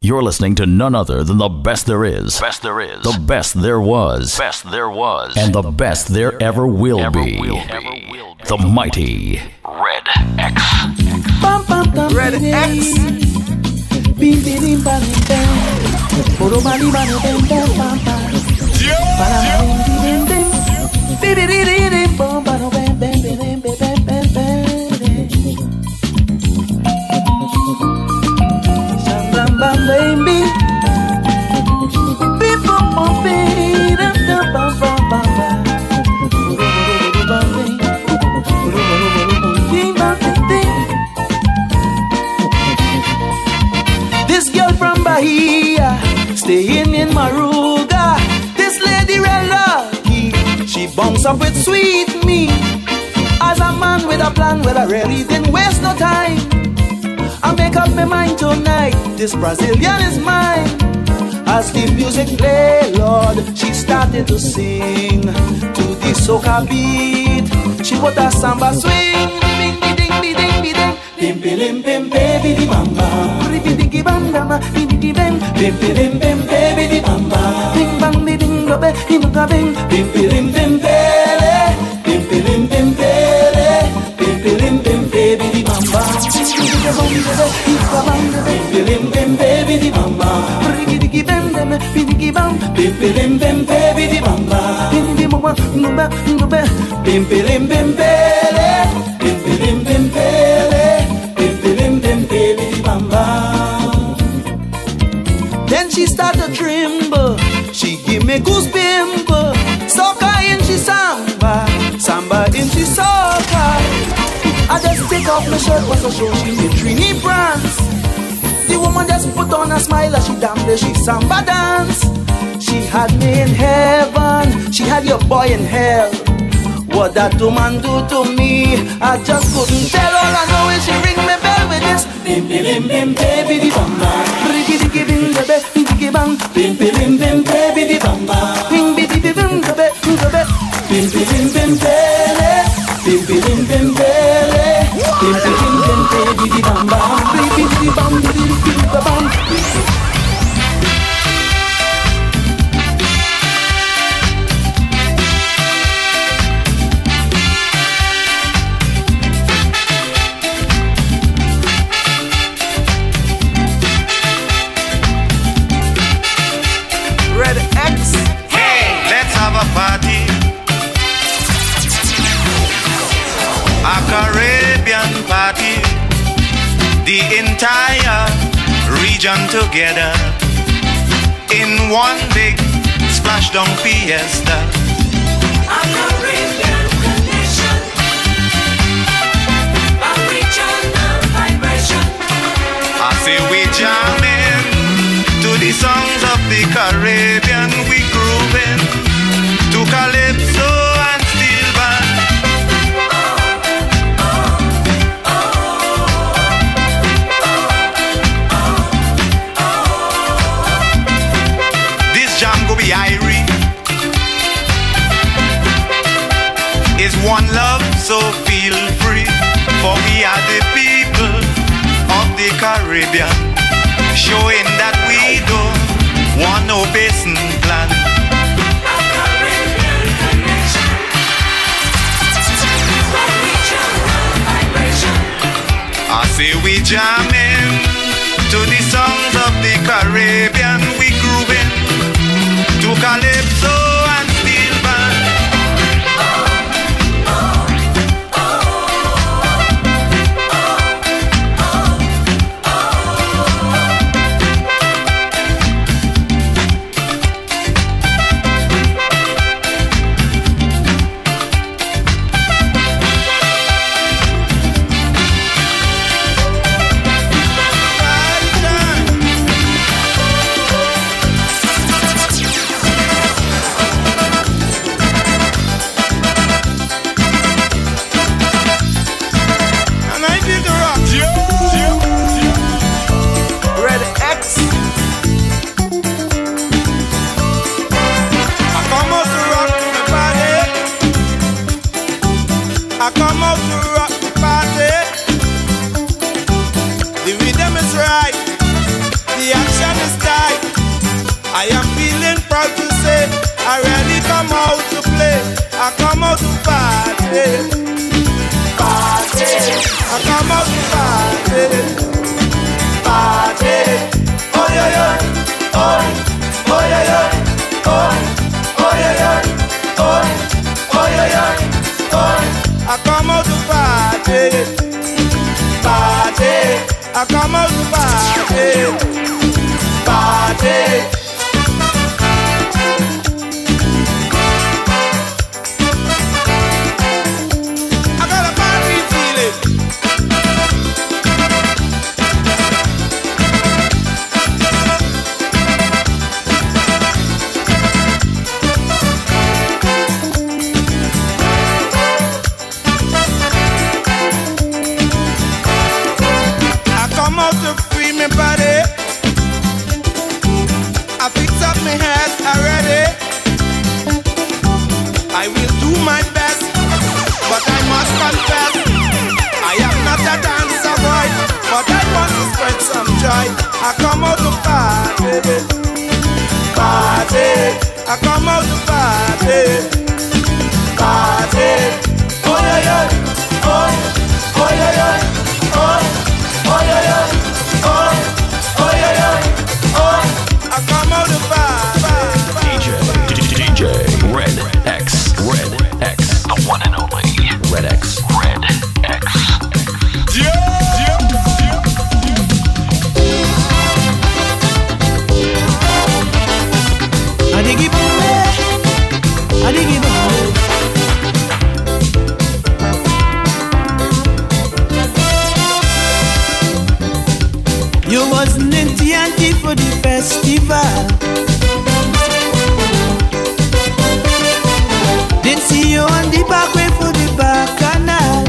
You're listening to none other than the best there is, the best there was, and the best there ever will be. The mighty Red X. Red X. Baby, this girl from Bahia, staying in Maruga. This lady real lucky, she bunks up with sweet me. As a man with a plan, well I really didn't waste no time. I make up my mind tonight, this Brazilian is mine. As the music play, Lord, she started to sing to the soca beat. She put a samba swing, bing, bing, bing, bing, bing, bing, bim, bim, bim, baby, di mama, bim, bim, bam, bam, bim, bim, bim, bim, bim, baby, di mama, bing, bang, bing, bing, go be, bing, bing, bim, bim, bim, bele, bim, bim, bim, bele, bim, bim, bim, baby, di mama. Bim bim baby di mama, bim bim bim baby di mama, bim bim bim bele, bim bim bele, bim bim baby di mama. Then she start to tremble, she give me goosebumps. Soca in she samba, samba in she soca. I just take off my shirt, was a show she made Trini France. The woman just put on a smile as she danced, she samba dance. She had me in heaven, she had your boy in hell. What that woman do to me, I just couldn't tell. All I know is she ring me bell with this bim bim bim baby di bamba, riggy diggy bim baby, diggy bang, bim bim bim baby di bamba, bim bim bim baby, bim bim bim baby. Bim bim bim bele, bim bim bim baby di bam bam, baby di bam di bam. Red X. Hey, let's have a party. A Caribbean party, the entire region together in one big splashdown fiesta. A Caribbean connection, a regional vibration. I say we jamming to the songs of the Caribbean, we grooving to calypso and steel band. Irie is one love, so feel free. For we are the people of the Caribbean, showing that we don't want no basin plan. A Caribbean connection, regional vibration. I say we jamming to the songs of the Caribbean, we grooving to calypso and steel band. proud to say I really come out to play. I come out to party. Party. I come out to party. Party. Oh yeah yeah. Oh. Oh yeah yeah. Oh. Oh yeah yeah. Oh. Oh yeah yeah. Oh. I come out to party. Party. I come out to party. Party. I come out to party, party. I come out to party, party. Oh yeah yeah, oh, oh yeah yeah, oh, oh yeah yeah, oh, oh yeah yeah, oh. I come out to party. DJ Red X, Red X, the one and only Red X, Red X. You wasn't in Yankee for the festival. Didn't see you on the back way for the bacchanal.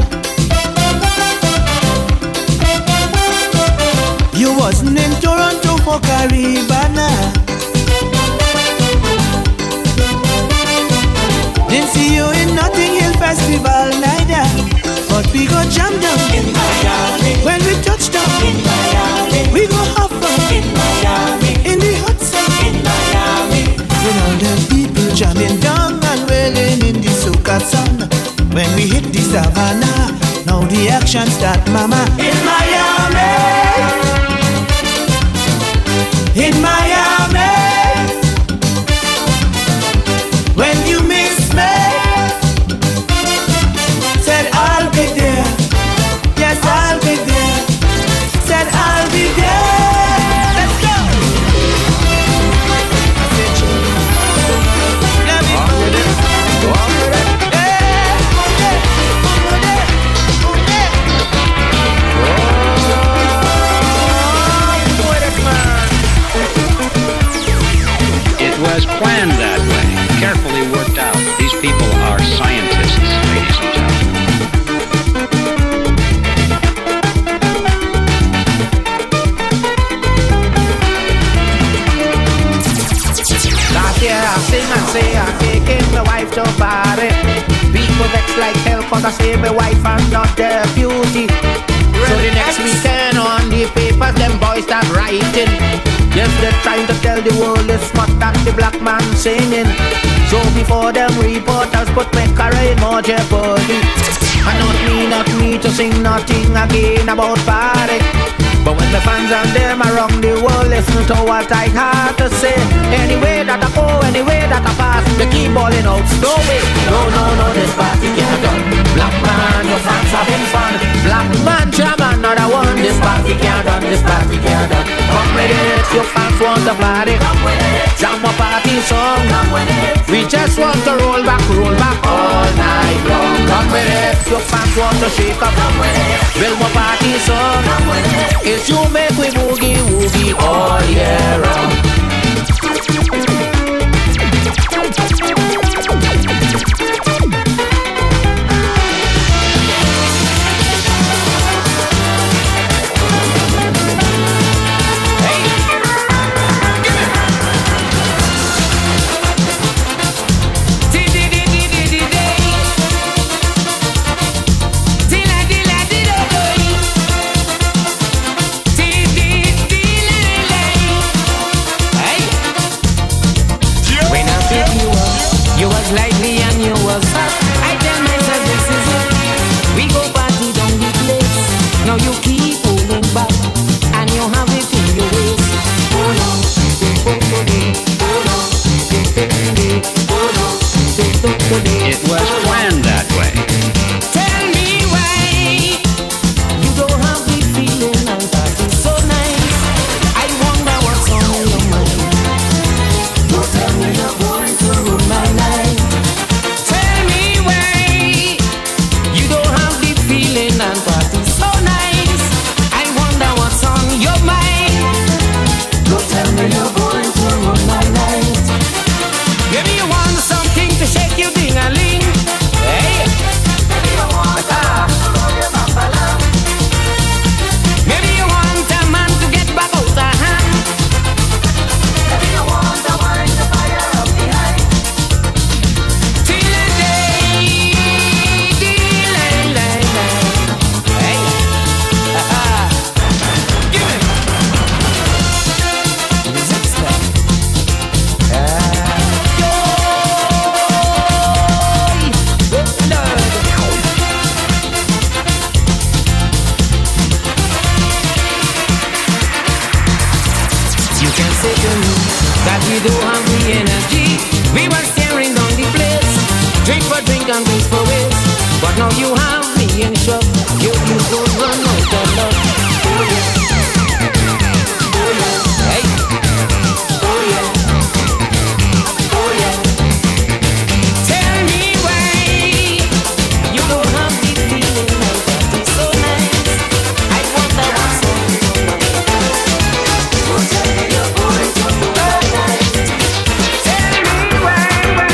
You wasn't in Toronto for Caribana. Didn't see you in Notting Hill Festival neither. But we go jam down in Miami. When we touch down in Miami, we go have fun in Miami. In the hot sun in Miami, with all the people jamming down and wailing in the soca sun. When we hit the savannah, now the action start, mama. In Miami, in Miami. When you miss me, said I'll be there. Yes, I'll be there. Said I'll be there. Let's go. Let me move it. It was planned that way, carefully worked out. These people are scientists, ladies and gentlemen. Last year I sing and say I'm taking my wife to party. People vex like hell cause I say my wife and not their beauty. So the next weekend on the papers them boys start writing. Yes, they're trying to tell the world it's what that the black man singing. So before them reporters put my career in more jeopardy. And not me to sing nothing again about party. But when the fans and them around the world listen to what I had to say. Anyway that I go, anyway that I pass, they keep balling out. No way, no, this party can't done. Black man, your fans having fun. Black man, German, another one. This party can't done, this party can't done. Come with it, your fans want to party. Come with it, jam a party song. Come with it, we just want to roll back all night long. Come with it, your fans want to shake up. Come with it, build my party song. Come with it, it's you make we boogie woogie all year round. and party so nice. I wonder what's on your mind. Don't tell me you're going to run my night. Maybe you want something to shake you ding-a-ling. Hey, maybe you want maybe you want a man to get back out of hand. Maybe you want a wine to fire up behind. Till the day, hey, give me. Music's like, you can say to me that we don't have the energy. We were staring down the place, drink for drink and waste for waste. But now you have me in shock. You go run out of love. Oh yeah, oh yeah, hey, oh yeah, oh yeah. Tell me why you don't have the feeling like that. It's so nice. I wonder what's on your mind. Don't tell me you're going to do that night. Tell me why.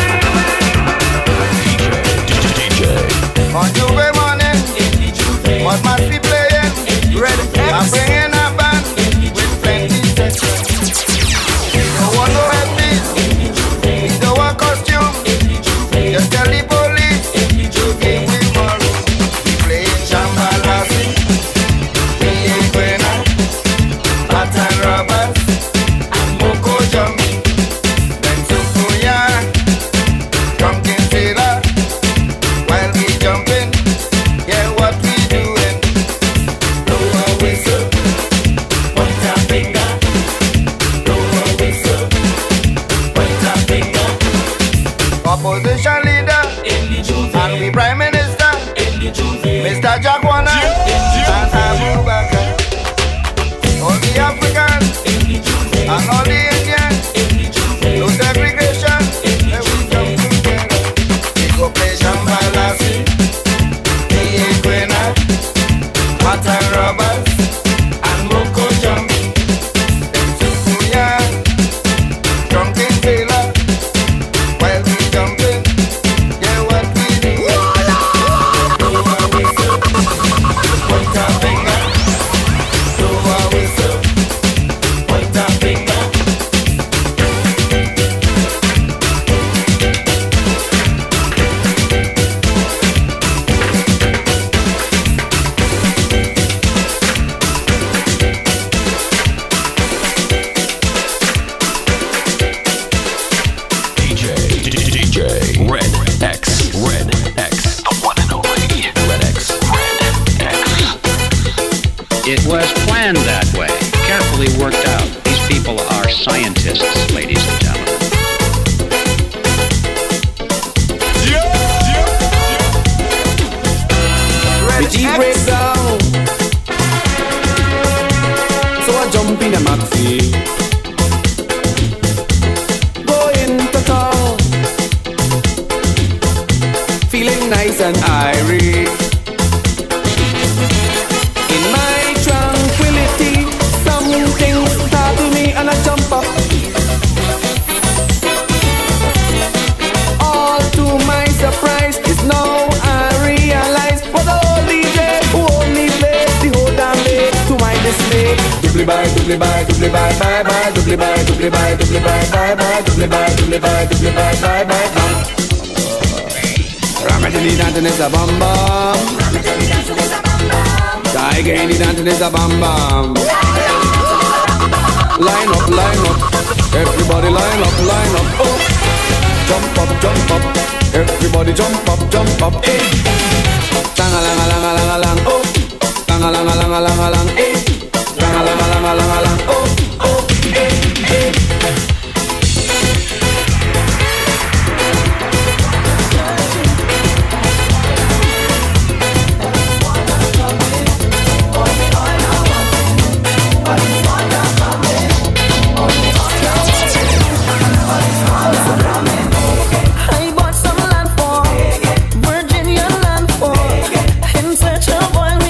DJ. On Juve morning, what must be playing? Red I'm bringing a band with plenty sex. We don't want no headpiece, we don't want costume. Just tell the police, give me more room. We playing Chambalasi, we ain't winner. Pattern robbers, and Boko jumping. Then Sukuya, drunken sailor. While we jumping, yeah, what we doing? Blow a whistle, point a finger. Blow a whistle, point a finger. Opposition leader, and the Prime Minister, Mr. Jack Warner, and Abu Bakr. All the Africans, and all the Indians, no segregation, and we jump together. We go play Chambalasi, the Equina, Pattern robbers, and Moko jumping. Then Sukuya, drunken sailor, while we jumping, yeah, what we do? Blow a whistle, point a finger. Blow a whistle, point a finger. DJ Red X. Red X. The one and only Red X. Red X. It was planned that way, carefully worked out. These people are scientists, ladies and gentlemen. The G breaks down, so I jump in a maxi, go into town, feeling nice and airy. In my tranquility, something start to me and I jump up. All to my surprise is now I realize what the old DJ who only plays the whole damn day. To my dismay, doobly bye, bye, bye bye, doobly bye, bye, bye, doobly bye, bye bye. Ramadani dancing is a bum bum. Tiger dancing is a bum bum. Line up, everybody line up, oh. Jump up, everybody jump up, eh. Tang-a-lang-a-lang-a-lang-a-lang, oh. Tang-a-lang-a-lang-a-lang-a-lang, eh. Tang-a-lang-a-lang-a-lang-a-lang, oh, eh, eh. I bought some land for Virginia land for in search of oil.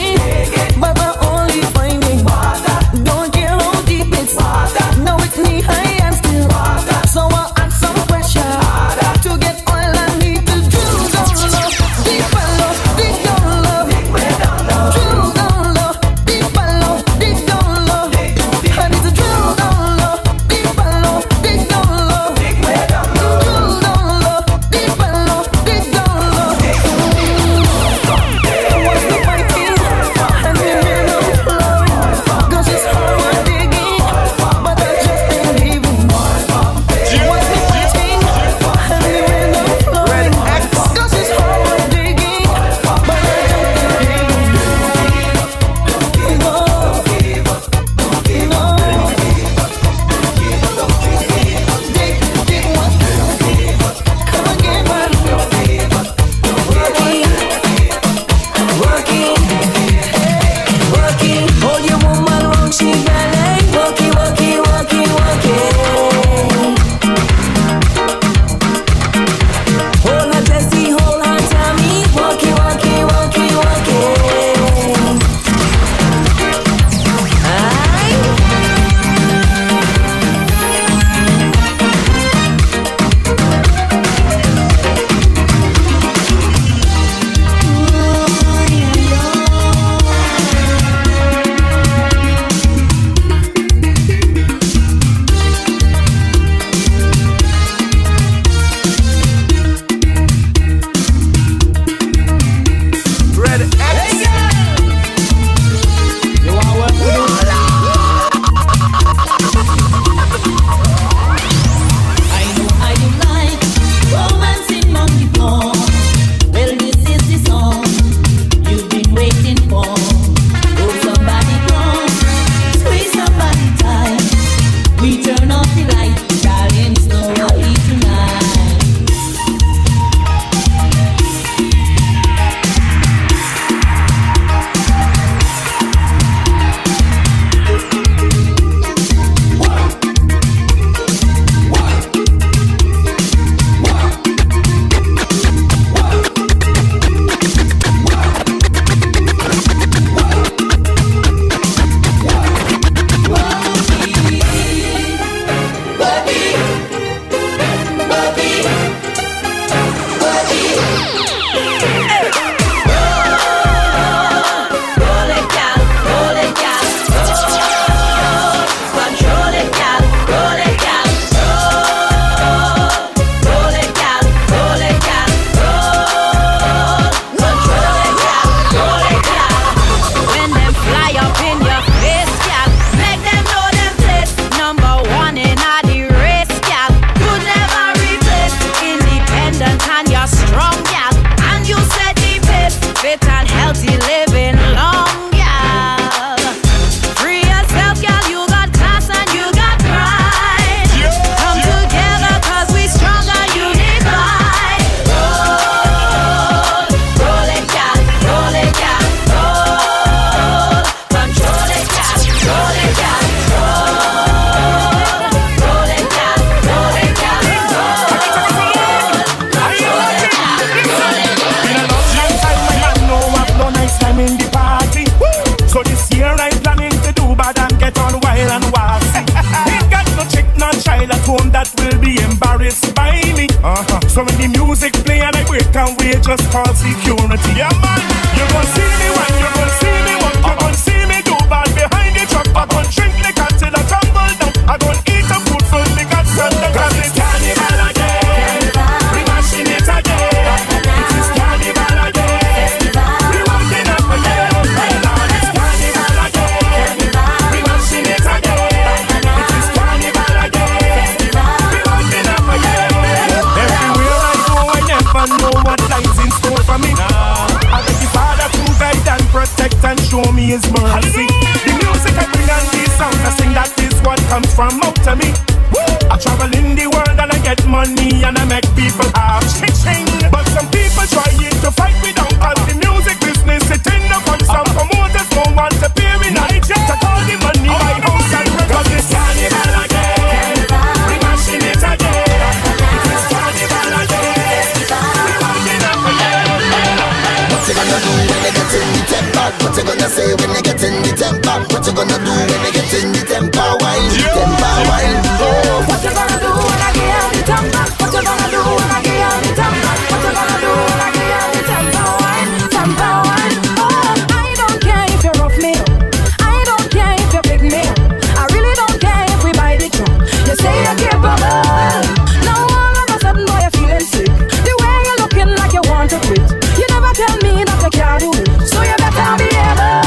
So when the music play and I break away, just call security. Yeah, man. You gon' see me when you gon' see me walk. You gon' see me do bad behind the truck. I gon' drink liquor till I tumble down. I gon' eat a food full the guts and the cause it's carnival again. We mashing it again. It is carnival again. We walking up again. Lord, it's carnival again. We mashing it again. It is carnival again. We walking up again. Everywhere I go, I never know what lies in store for me. I beg the Father to guide and protect and show me His mercy. The music I bring and these songs I sing, that is what comes from out to me. I travel in the world and I get money and I make people have ching. But some people trying to fight me down, cause the music business it in the fun. Some promoters don't want to pay me now. Just to call the money my house and rent. Cause it's carnival again. We mashing it again. It is carnival again. We walking up again. What you gonna do when you get in the temper? What you gonna say when you get in the temper? What you gonna do when you get in the temper? Wine, temper wine. Oh. What you gonna do when I get out the temper? What you gonna do when I get out the temper? What you gonna do when I get out the temper? Wine, temper wine. Oh, I don't care if you rough me up. I don't care if you pick me up. I really don't care if we buy the truck. You say you're capable. Now all of a sudden boy you're feeling sick. The way you're looking like you want to quit. You never tell me that you can't do it. So you better be able.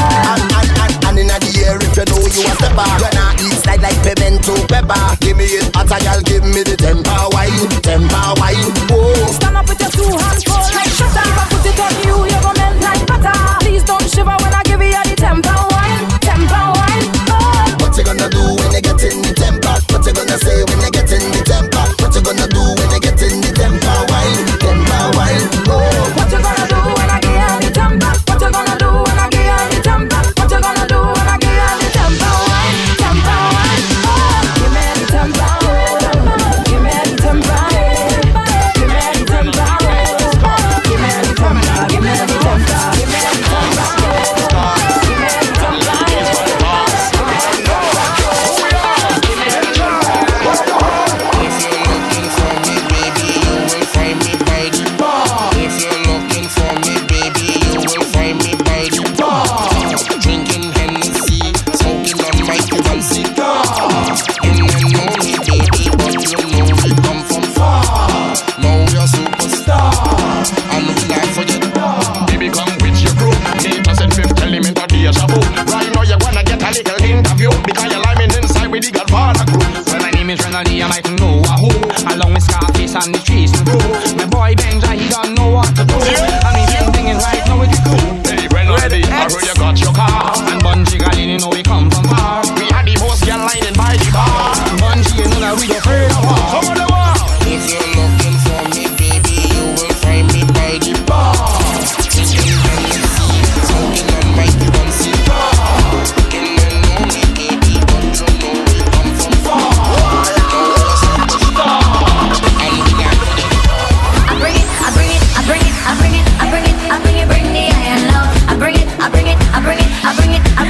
And in the air if you know you a stepper. You're not eat slide like pimento pepper. Give me it hot, girl, give me the temper wine. Temper wine, oh. Stand up with your two hands full like shutter. If I put it on you, you're gonna melt like butter. Please don't shiver when I give you the temper wine. Temper wine, oh. What you gonna do when you get in the temper? What you gonna say when you get in the temper? What you gonna do when you get in the temper wine? Temper wine, oh. What you gonna do when I get out the temper? What you gonna do when I get out the temper? What you gonna do when I get out the temper wine? Temper wine, oh. Give me the temper, give me the temper, give me the temper, give me the temper, give me the temper, give me the temper, give me the temper. I might know a who. Along with Scarface and the trees and bro. My boy Benja, he don't know what to do. And he's thinking right now it's cool. Hey, when ready, I heard you got your car. And Bungie Gallin, you know we come from far. We had the most girl lining by the bar. And Bungie, you know that we afraid of war. Come on the wall. If you're looking for me, baby, you will find me by the bar. Drinking Hennessy, smoking on my Beyonce bar. You know me, baby, but you know we come from far.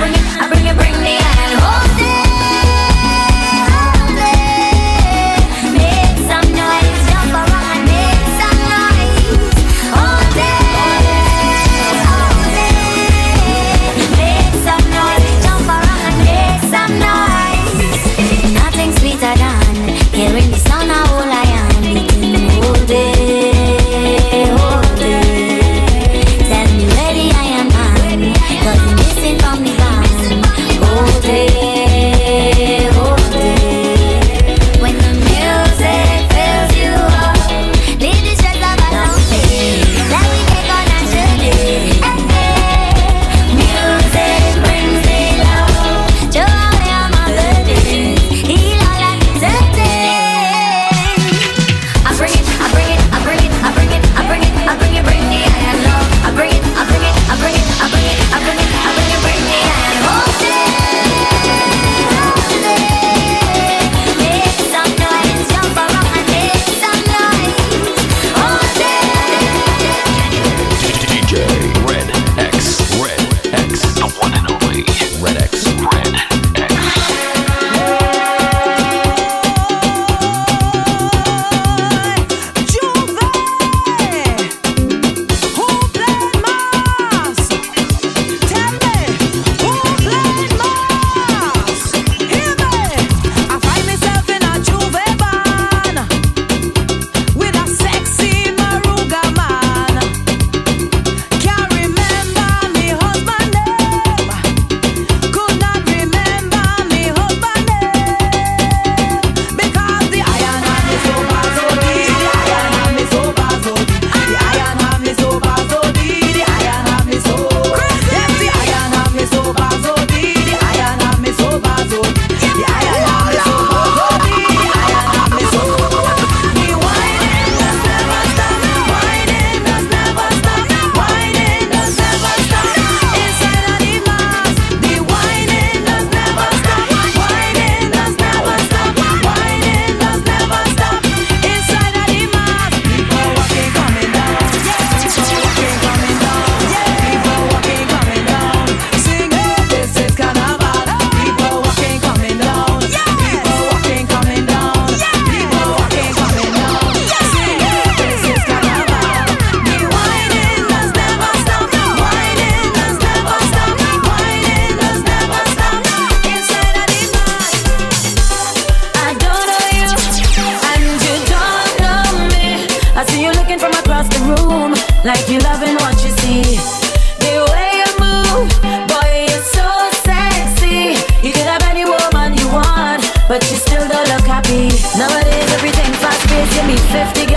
Bring the iron. Hold it,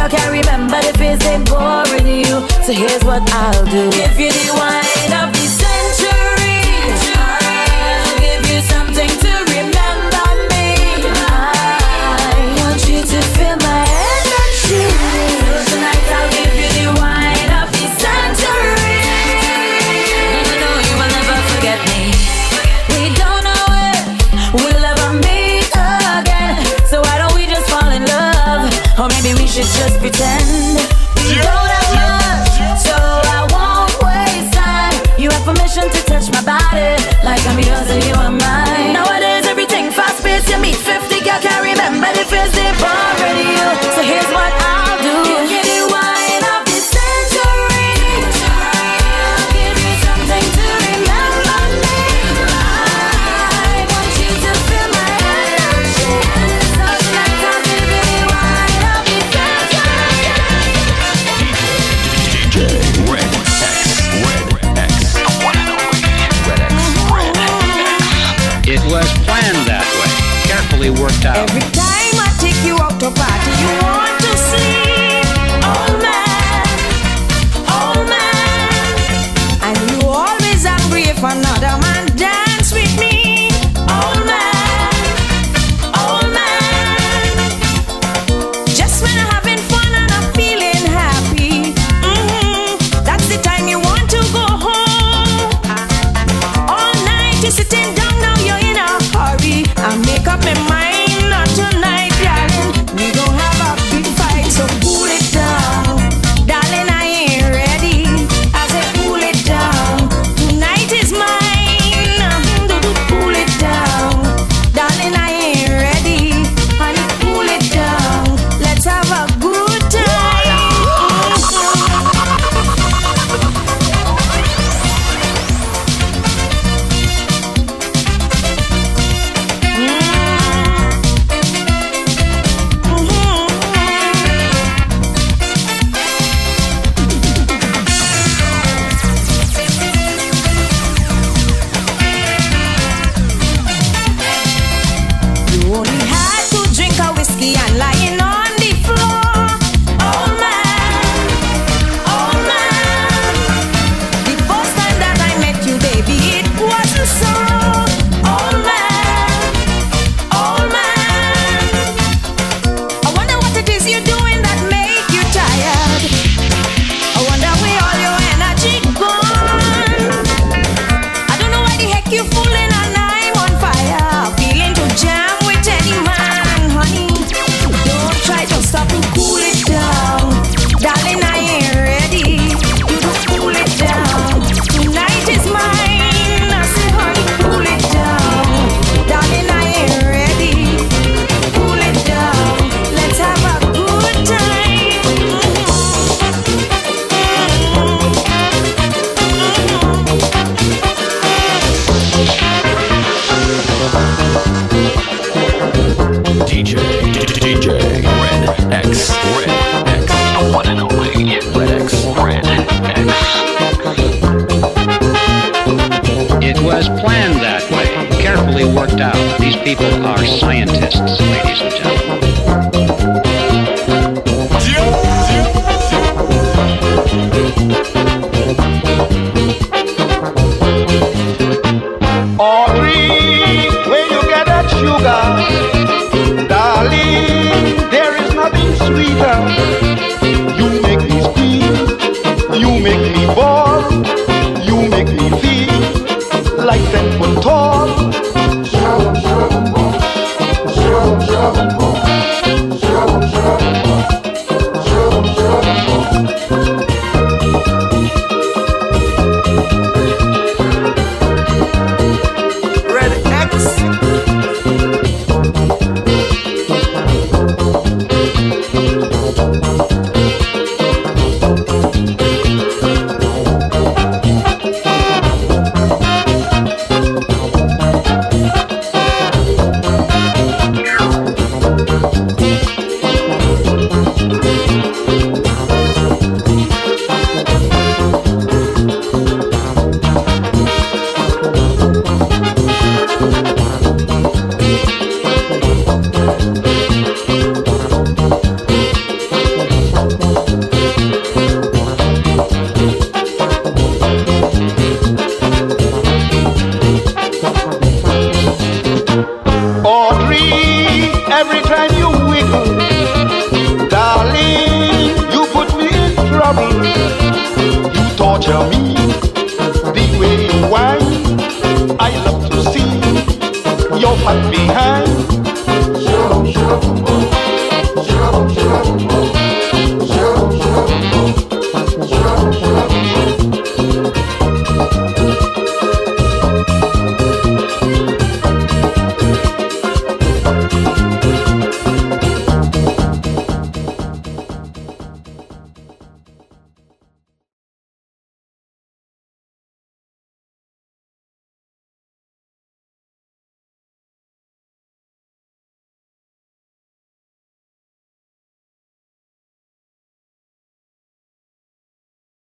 girl can't remember the face they boring you. So here's what I'll do. If you're the wine of the century, I'll give you something to remember me. I want you to feel my energy. So tonight I'll give you the wine of the century. No, you will never forget me. We don't know if we'll ever meet again. So why don't we just fall in love? Or maybe we should just pretend. We don't have much, so I won't waste time. You have permission to touch my body like I'm yours and you are mine. Nowadays everything fast paced. You meet 50, girl can't remember the face they've already you. So here's what I'll do. Give you wine of the century. I'll give you something to remember me. I want you to feel my energy. So tonight I'll give you the wine of the century. DJ Red X, Red X, the one and only Red X, Red X. It was planned that way, carefully worked out. Every time I take you out to party, you want to see old man, and you always angry if another man dance with me. Old man, just when I'm having fun and I'm feeling happy, that's the time you want to go home. All night you're sitting down, now you're in a hurry. I make up my mind, not tonight, darling. We gon' have a big fight, so cool it down. Darling, I ain't ready. I said cool it down. Tonight is mine. Cool it down. Darling, I ain't ready. Honey, cool it down. Let's have a good time. You only had to drink a whiskey and lying on the floor. Oh man, the first time that I met you, baby, it wasn't so. Oh man, I wonder what it is you're doing that make you tired. I wonder where all your energy gone. I don't know why the heck you fooling and I'm on fire. Feeling to jam with any man, honey. Don't try to stop and cool it down. Darling, I ain't ready. You just cool it down. Tonight is mine. I say, honey, cool it down. Darling, I ain't ready. Cool it down. Let's have a good time. DJ Red X, Red X, the one and only Red X, Red X. It was planned that way, carefully worked out. These people are scientists, ladies and gentlemen. Henri, where you get that sugar? Darling, there is nothing sweeter. You make me squeeze, you make me ball, you make me feel like 10 foot tall. Benjamin.